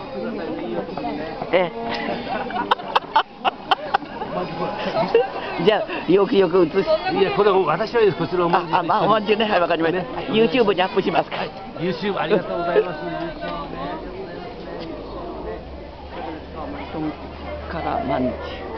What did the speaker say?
えじゃあよくよく映し。 いやこれ私はこちらおまんじゅう。 あ、まあおまんじゅうね、はい、わかりました。YouTube にアップしますから。 YouTube ありがとうございます。 豚からまんじゅう。